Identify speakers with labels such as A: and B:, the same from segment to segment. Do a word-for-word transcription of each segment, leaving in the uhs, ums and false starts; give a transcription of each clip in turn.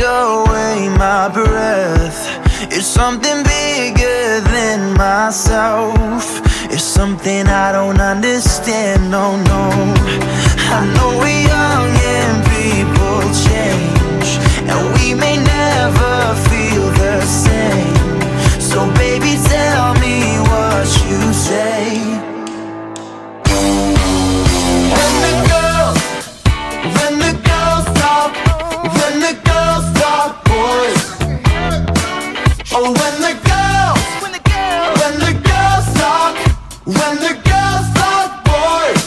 A: away my breath. It's something bigger than myself. It's something I don't understand, no, no. I know we're young and people change, and we may never feel the same. So baby, tell me what you say. When the girls, when the girls talk, when the girls talk, boys. Oh, when the girls, when the girls, when the girls talk, when the girls talk, boys.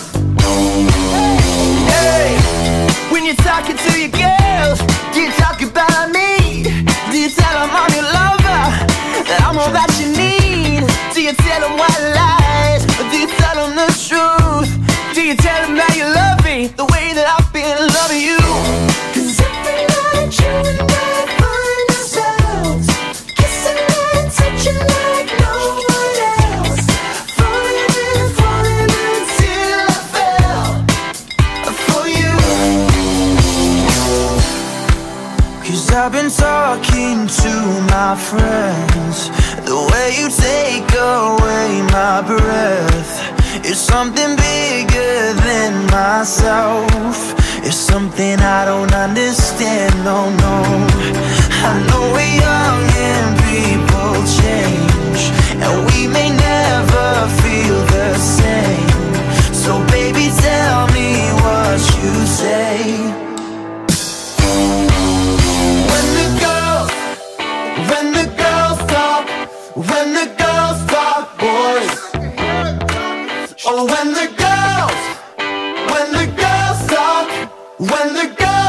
A: Hey, when you're talking to your girls, do you talk about me? Do you tell them I'm your lover, that I'm all that you need? Do you tell them white lies, or do you tell them the truth? Do you tell them that you love me the way that I've been loving you? 'Cause every night you and I find ourselves kissing and touching like no one else, falling and falling until I fell for you. 'Cause I've been talking to my friends, the way you take away my breath. It's something bigger than myself. It's something I don't understand, no, no. I know we're young and people change, and we may never feel the same. So baby, tell me what you say. When the girls, when the girls talk, when the girls talk, boys. Oh, when the girls, when the girls talk, when the girls